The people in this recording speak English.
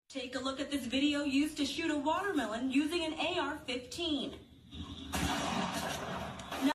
Take a look at this video used to shoot a watermelon using an AR-15.